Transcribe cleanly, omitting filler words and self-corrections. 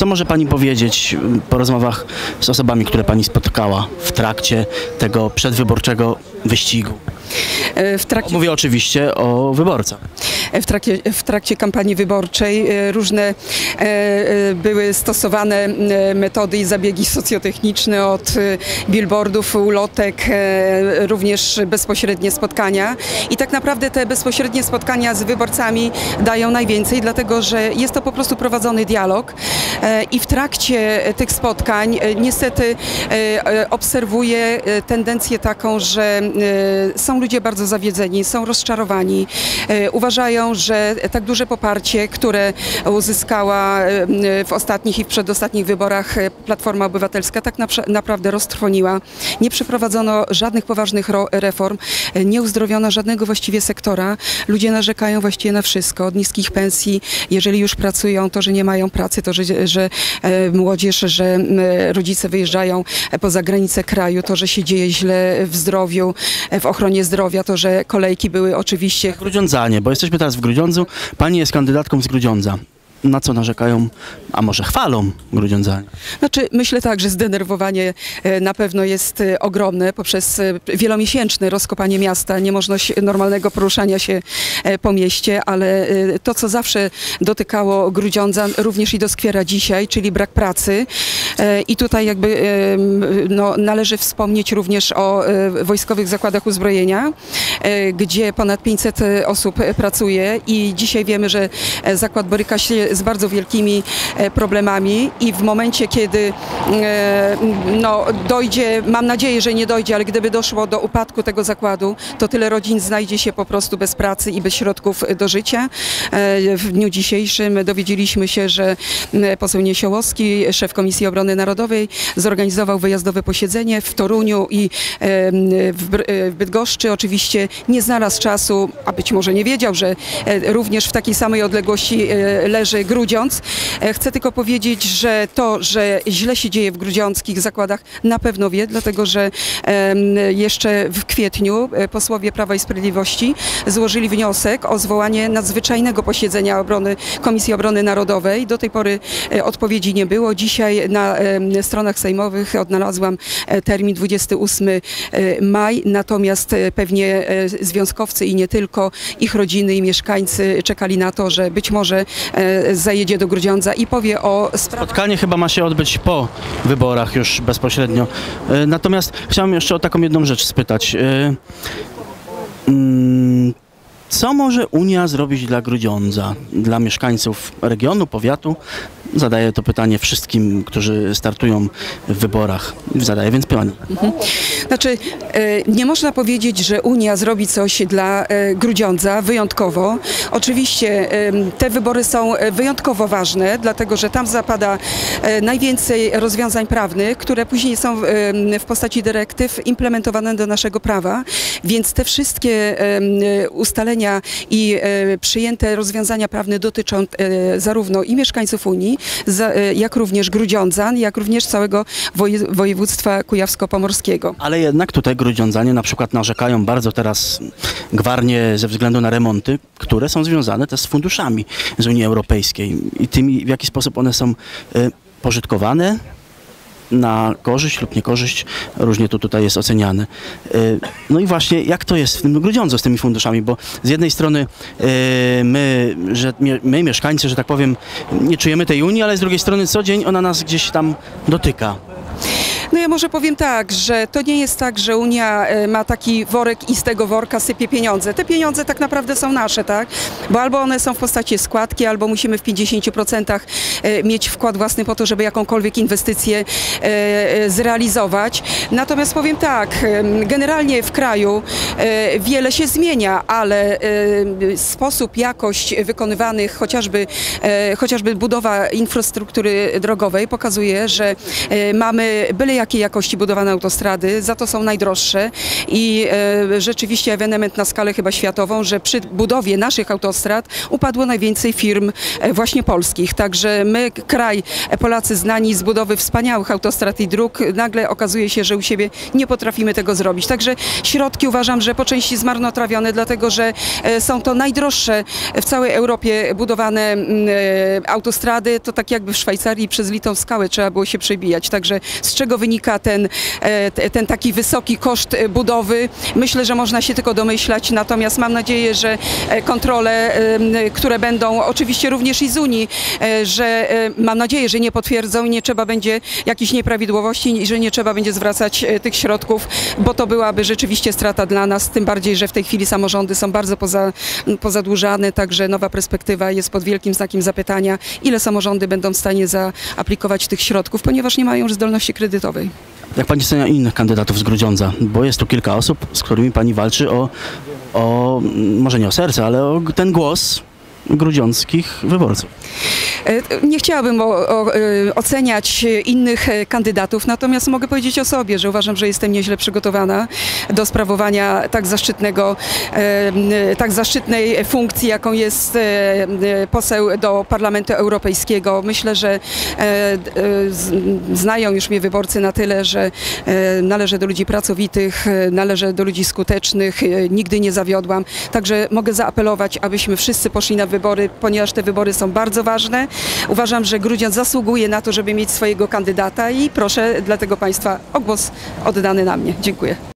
Co może pani powiedzieć po rozmowach z osobami, które pani spotkała w trakcie tego przedwyborczego wyścigu? Mówię oczywiście o wyborcach. W trakcie kampanii wyborczej różne były stosowane metody i zabiegi socjotechniczne, od billboardów, ulotek, również bezpośrednie spotkania. I tak naprawdę te bezpośrednie spotkania z wyborcami dają najwięcej, dlatego że jest to po prostu prowadzony dialog. I w trakcie tych spotkań niestety obserwuję tendencję taką, że są ludzie bardzo zawiedzeni, są rozczarowani, uważają, że tak duże poparcie, które uzyskała w ostatnich i w przedostatnich wyborach Platforma Obywatelska, tak naprawdę roztrwoniła. Nie przeprowadzono żadnych poważnych reform, nie uzdrowiono żadnego właściwie sektora. Ludzie narzekają właściwie na wszystko, od niskich pensji, jeżeli już pracują, to że nie mają pracy, to że młodzież, że rodzice wyjeżdżają poza granice kraju, to że się dzieje źle w zdrowiu, w ochronie zdrowia, to że kolejki były oczywiście... Grudziądzanie, bo jesteśmy teraz w Grudziądzu. Pani jest kandydatką z Grudziądza. Na co narzekają, a może chwalą Grudziądzanie? Znaczy, myślę tak, że zdenerwowanie na pewno jest ogromne poprzez wielomiesięczne rozkopanie miasta, niemożność normalnego poruszania się po mieście, ale to, co zawsze dotykało Grudziądza, również i doskwiera dzisiaj, czyli brak pracy. I tutaj jakby należy wspomnieć również o Wojskowych Zakładach Uzbrojenia, gdzie ponad 500 osób pracuje i dzisiaj wiemy, że zakład boryka się z bardzo wielkimi problemami i w momencie, kiedy dojdzie, mam nadzieję, że nie dojdzie, ale gdyby doszło do upadku tego zakładu, to tyle rodzin znajdzie się po prostu bez pracy i bez środków do życia. W dniu dzisiejszym dowiedzieliśmy się, że poseł Niesiołowski, szef Komisji Obrony Narodowej, zorganizował wyjazdowe posiedzenie w Toruniu i w Bydgoszczy. Oczywiście nie znalazł czasu, a być może nie wiedział, że również w takiej samej odległości leży Grudziądz. Chcę tylko powiedzieć, że to, że źle się dzieje w grudziąckich zakładach, na pewno wie, dlatego że jeszcze w kwietniu posłowie Prawa i Sprawiedliwości złożyli wniosek o zwołanie nadzwyczajnego posiedzenia Komisji Obrony Narodowej. Do tej pory odpowiedzi nie było. Dzisiaj na stronach sejmowych odnalazłam termin 28 maj, natomiast pewnie związkowcy i nie tylko, ich rodziny i mieszkańcy czekali na to, że być może zajedzie do Grudziądza i powie o sprawach. Spotkanie chyba ma się odbyć po wyborach już bezpośrednio. Natomiast chciałem jeszcze o taką jedną rzecz spytać. Co może Unia zrobić dla Grudziądza, dla mieszkańców regionu, powiatu? Zadaję to pytanie wszystkim, którzy startują w wyborach. Zadaję więc pani. Znaczy, nie można powiedzieć, że Unia zrobi coś dla Grudziądza wyjątkowo. Oczywiście te wybory są wyjątkowo ważne, dlatego że tam zapada najwięcej rozwiązań prawnych, które później są w postaci dyrektyw implementowane do naszego prawa, więc te wszystkie ustalenia i przyjęte rozwiązania prawne dotyczą zarówno i mieszkańców Unii, jak również Grudziądzan, jak również całego województwa kujawsko-pomorskiego. Ale jednak tutaj Grudziądzanie na przykład narzekają bardzo teraz gwarnie ze względu na remonty, które są związane też z funduszami z Unii Europejskiej i tymi, w jaki sposób one są pożytkowane na korzyść lub niekorzyść, różnie to tutaj jest oceniane. No i właśnie jak to jest w tym Grudziądzu z tymi funduszami, bo z jednej strony my mieszkańcy, że tak powiem, nie czujemy tej Unii, ale z drugiej strony co dzień ona nas gdzieś tam dotyka. No ja może powiem tak, że to nie jest tak, że Unia ma taki worek i z tego worka sypie pieniądze. Te pieniądze tak naprawdę są nasze, tak? Bo albo one są w postaci składki, albo musimy w 50% mieć wkład własny po to, żeby jakąkolwiek inwestycję zrealizować. Natomiast powiem tak, generalnie w kraju wiele się zmienia, ale sposób, jakość wykonywanych, chociażby budowa infrastruktury drogowej pokazuje, że mamy byle nijakiej jakości budowane autostrady, za to są najdroższe i rzeczywiście ewenement na skalę chyba światową, że przy budowie naszych autostrad upadło najwięcej firm właśnie polskich. Także my, kraj, Polacy znani z budowy wspaniałych autostrad i dróg, nagle okazuje się, że u siebie nie potrafimy tego zrobić. Także środki uważam, że po części zmarnotrawione, dlatego że są to najdroższe w całej Europie budowane autostrady. To tak jakby w Szwajcarii przez litą skałę trzeba było się przebijać. Także z czego wynika ten taki wysoki koszt budowy? Myślę, że można się tylko domyślać, natomiast mam nadzieję, że kontrole, które będą oczywiście również i z Unii, że mam nadzieję, że nie potwierdzą i nie trzeba będzie jakichś nieprawidłowości i że nie trzeba będzie zwracać tych środków, bo to byłaby rzeczywiście strata dla nas, tym bardziej, że w tej chwili samorządy są bardzo pozadłużane, także nowa perspektywa jest pod wielkim znakiem zapytania, ile samorządy będą w stanie zaaplikować tych środków, ponieważ nie mają już zdolności kredytowej. Jak pani ocenia innych kandydatów z Grudziądza? Bo jest tu kilka osób, z którymi pani walczy o może nie o serce, ale o ten głos grudziąckich wyborców. Nie chciałabym oceniać innych kandydatów, natomiast mogę powiedzieć o sobie, że uważam, że jestem nieźle przygotowana do sprawowania tak zaszczytnej funkcji, jaką jest poseł do Parlamentu Europejskiego. Myślę, że znają już mnie wyborcy na tyle, że należę do ludzi pracowitych, należę do ludzi skutecznych, nigdy nie zawiodłam. Także mogę zaapelować, abyśmy wszyscy poszli na wybory, ponieważ te wybory są bardzo ważne. Uważam, że Grudziądz zasługuje na to, żeby mieć swojego kandydata i proszę dlatego Państwa o głos oddany na mnie. Dziękuję.